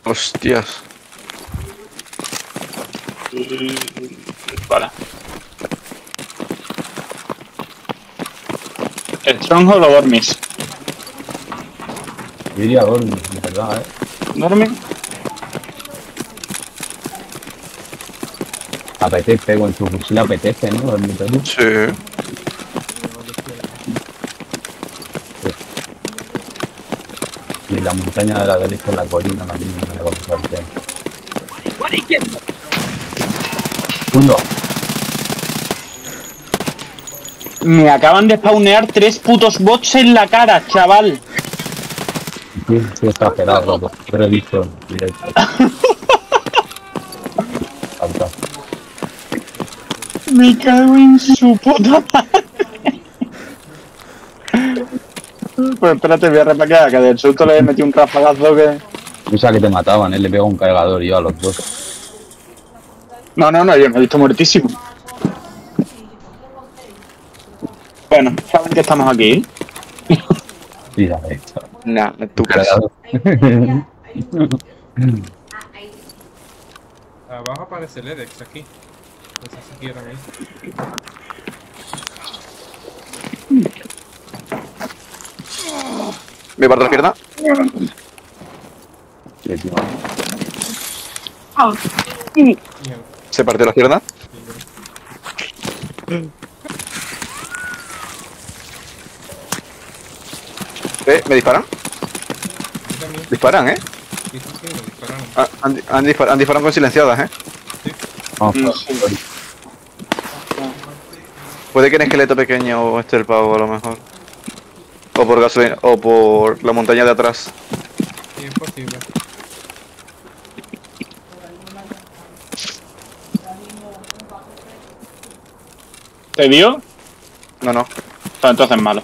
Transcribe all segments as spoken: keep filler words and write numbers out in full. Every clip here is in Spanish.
Hostias. Vale. ¿Stronghold o Dormis? Yo iría a dormir, de verdad, eh. ¿Dormis? Apetece, con su fusil apetece, ¿no? Dormir todo. Sí. Y la montaña de la derecha en la colina, la línea de la sartén. Uno. Me acaban de spawnear tres putos bots en la cara, chaval. Sí, sí, exagerado, loco. Pero he visto en directo. Falta. Me cago en su puta madre. Pues espérate, voy a repaquear, que del susto le he metido un rafagazo que... Piensa que te mataban, él le pega un cargador y yo a los dos. No, no, no, yo me he visto muertísimo. Bueno, saben que estamos aquí. Sí, ya ves. Nah, tú Cargador. Abajo aparece el Edex aquí. No sé si quieran ahí. ¿Me parte la pierna? Sí, tío. Mierda. ¿Se partió la pierna? ¿Eh? ¿Me disparan? Yo también. Disparan, ¿eh? Sí, sí, sí, me dispararon. Ah, Han, han, dispar han disparado con silenciadas, ¿eh? Vamos, No por- sé. por- Puede que en esqueleto pequeño esté el pavo, a lo mejor. O por gasolina, o por la montaña de atrás. Sí, es posible. ¿Te dio? No, no. Pues entonces malo.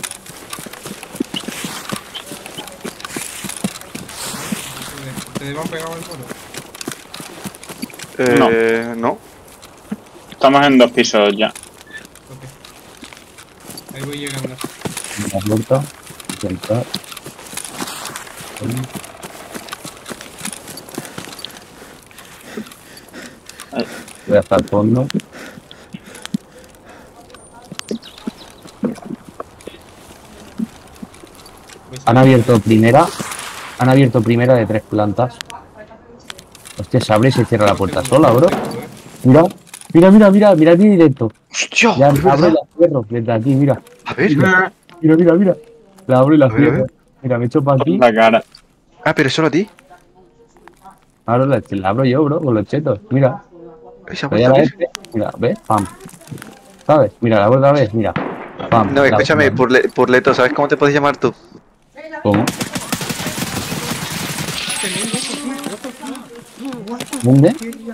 ¿Ustedes van pegados al muro? Eh, no. Estamos en dos pisos ya. Ok. Ahí voy llegando. una puerta. Intentar. Voy hasta el fondo. Voy Han abierto primera. Han abierto primera de tres plantas. Hostia, se abre y se cierra la puerta sola, bro. Mira, mira, mira, mira, mira aquí directo. ¡Hostia! Ya es abro y verdad. la cierro desde aquí, mira. A ver. Mira, mira, mira. La abro y la A ver, a cierro. ver. Mira, me echo para aquí. La cara. Ah, pero solo a ti. Ahora la, la abro yo, bro, con los chetos. Mira. ¿Esa Voy a vuelta a la ver? F. Mira, ¿ves? Pam. ¿Sabes? Mira, la abro otra vez, mira. Pam. No, La escúchame, abro. por, le por Leto, ¿sabes cómo te puedes llamar tú? ¿Cómo? ¿Dónde?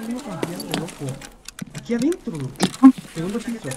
Aquí adentro. Segundo piso.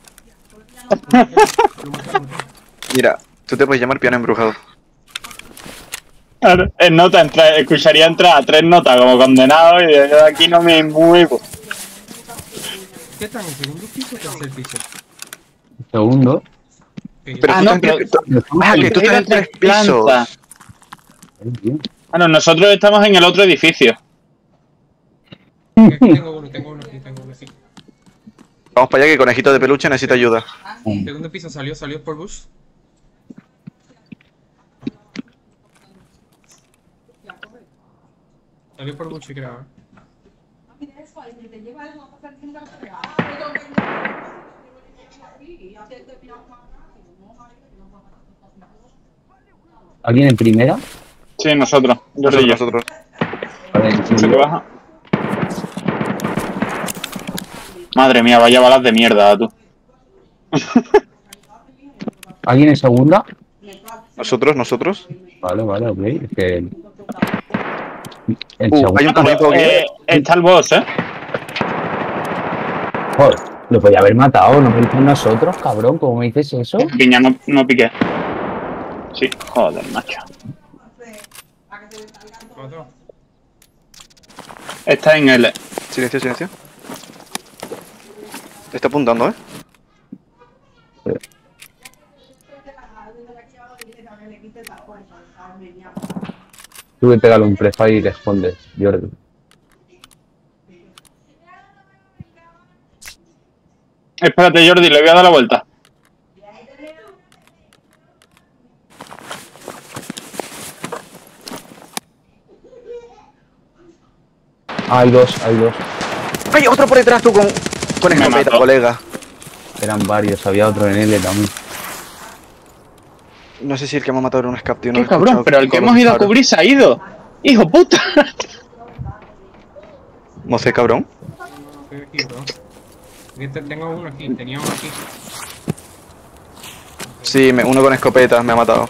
Mira, tú te puedes llamar piano embrujado. Claro, en nota, entra, escucharía entrar a tres notas como condenado y de aquí no me muevo. ¿Qué están? ¿En segundo piso o tercer piso? Segundo. Que Pero Ah, tú no, estás pero- en- tú- Ah, que tú estás en tres Planta. pisos. Ah, no, nosotros estamos en el otro edificio. Aquí tengo uno, tengo uno aquí, tengo uno aquí. Vamos para allá que conejito de peluche necesita ayuda. Segundo piso salió, salió por Bush. Salió por Bush, creo. ¿eh? ¿Alguien en primera? Sí, nosotros. Yo soy Nosotros, yo. nosotros. A ver, ¿Se te baja? Madre mía, vaya balas de mierda, tú. ¿Alguien en segunda? Nosotros, nosotros. Vale, vale, ok. Es que. En Uh, segunda. hay un conejo aquí. Eh, está el boss, ¿eh? Joder, lo podía haber matado, no me nosotros, cabrón. ¿Cómo me dices eso? Piña, no, no piqué. Sí, joder, macho. Otro. Está en el... Silencio, silencio. Te está apuntando, ¿eh? Tú que pégale un prefire y te escondes, Jordi. Espérate, Jordi, le voy a dar la vuelta. Hay dos, hay dos. ¡Ay, otro por detrás tú con, con Me escopeta, mató. colega! Eran varios, había otro en L también. No sé si el que me ha matado era un escape, tío. no Qué lo he cabrón, escuchado pero el que con hemos los ido a disparos. cubrir se ha ido. ¡Hijo puta! No sé, cabrón. Estoy aquí, bro. Este- Tengo uno aquí, tenía uno aquí. Sí, me- uno con escopeta me ha matado.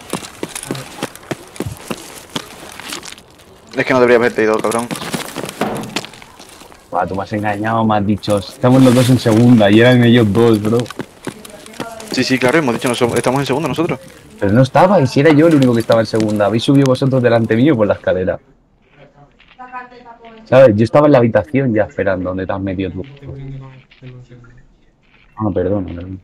Es que no debería haberte ido, cabrón. Buah, tú me has engañado, me has dicho. Estamos los dos en segunda y eran ellos dos, bro. Sí, sí, claro, hemos dicho, nosotros, estamos en segundo nosotros. Pero no estaba, y si era yo el único que estaba en segunda. Habéis subido vosotros delante mío por la escalera. ¿Sabes? Yo estaba en la habitación ya esperando donde te has metido tú. Estoy poniendo con tengo un segundo. Ah, perdón, perdón.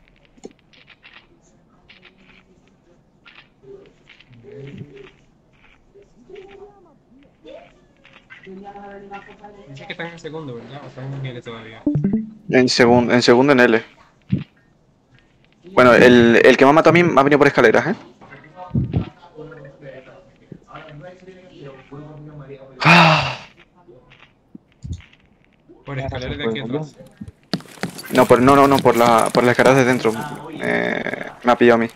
Dice que están en segundo, ¿verdad? O están en L todavía. En segundo, en segundo en L. Bueno, el, el que me ha matado a mí me ha venido por escaleras, ¿eh? Ah, Por escaleras de aquí atrás. no, por, no, no, no, por la, por las escaleras de dentro. Eh, me ha pillado a mí.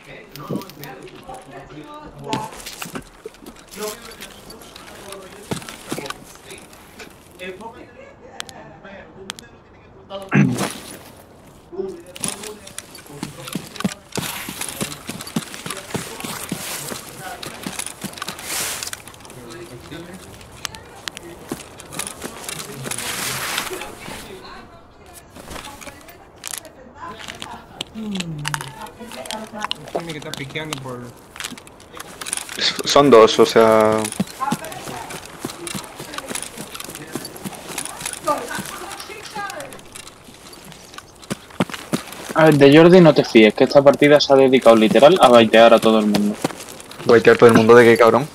Tiene que estar piqueando por... Son dos, o sea... A ver, de Jordi no te fíes, que esta partida se ha dedicado literal a baitear a todo el mundo. Voy a tirar todo el mundo de qué, cabrón.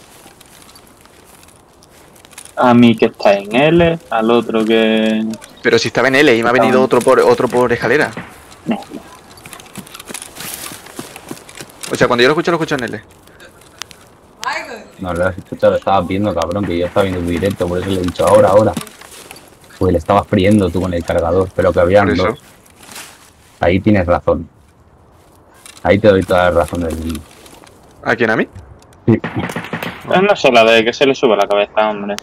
A mí que está en L, al otro que... Pero si estaba en L y me ha venido otro por otro por escalera. No. O sea, cuando yo lo escucho, lo escucho en L. No, lo has escuchado, lo estabas viendo, cabrón, que yo estaba viendo tu directo, por eso le he dicho ahora, ahora. Porque le estabas friendo tú con el cargador, pero que habían Por eso. dos. Ahí tienes razón. Ahí te doy toda la razón del mundo. ¿A quién? ¿A mí? Sí. Es no sé la de que se le sube la cabeza, hombre.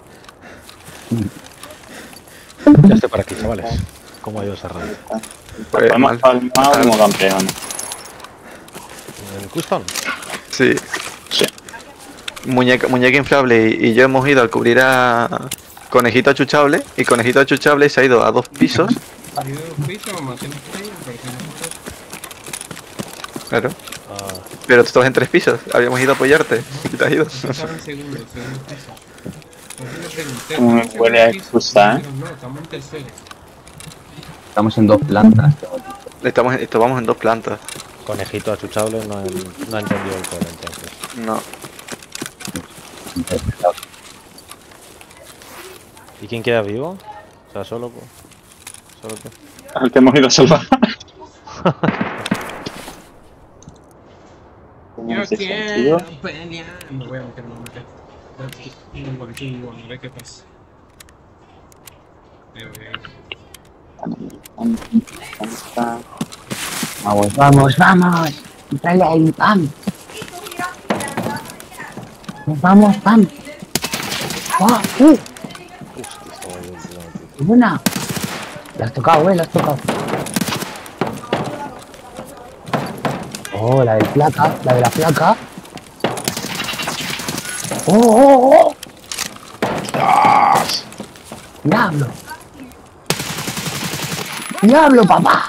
Ya estoy por aquí, chavales. ¿Cómo ha ido esa radio? Pues Hemos mal. palmado como campeones. ¿En Custom? Sí. Sí. Muñeca, muñeca inflable y, y yo hemos ido al cubrir a Conejito Achuchable y Conejito Achuchable se ha ido a dos pisos. ¿Ha ido dos pisos o maté los tres? Pero que no Claro. Ah, Pero tú estabas en tres pisos. Habíamos ido a apoyarte y te has ido. estaba en segundo, segundo piso. Entonces le pregunté, Como me ¿estás en huele segundo a piso? excusa, ¿eh? Y dijeron, no, estamos en tercero. Estamos en dos plantas. Estamos, estábamos en dos plantas. conejito achuchable no, ha- no ha entendido el cole entonces. No. ¿Y quién queda vivo? O sea, solo... solo tú. Al que hemos ido a salvar. Yo ¿Ese quiero sentido? pelear. Me voy a meter, me voy a meter. Un poquitín, bueno, a ver qué pasa. Ahí voy, ahí. Vamos, vamos, vamos. Dale ahí, pam. Vamos, pam. ¡Ah! ¡Uh! Hostia, estaba yo encima de ti. ¡Una! La has tocado, eh, la has tocado. Oh, la del placa, la de la placa. ¡Oh, oh, oh! ¡Diablo! ¡Diablo, papá!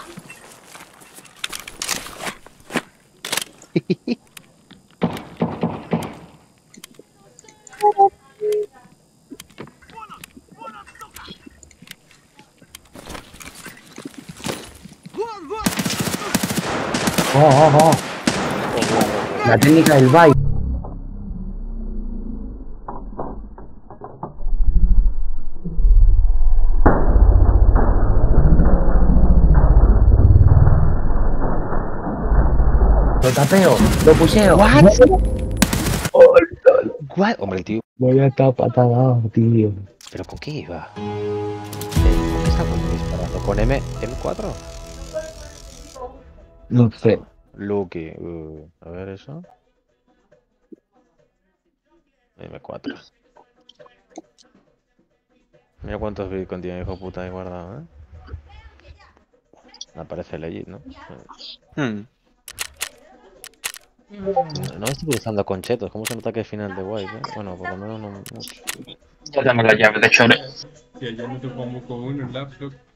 Oh, oh, oh. La técnica del baile. Lo tapeo, lo puseo. What? What? Hombre, el tío. Voy a estar patada, tío. ¿Pero con qué iba? Eh, ¿Con qué está disparando? ¿Con M M4? No sé. Lucky. Uh, a ver eso. M cuatro. Mira cuántos bitcoins tiene, hijo puta, ahí guardado, ¿eh? Me parece legit, ¿no? Hmm. No, no estoy cruzando con chetos. ¿Cómo se nota que es final de White, eh? Bueno, por lo menos no mucho. Ya tengo la llave de Chore. Que ayer no tocamos con uno en laptop.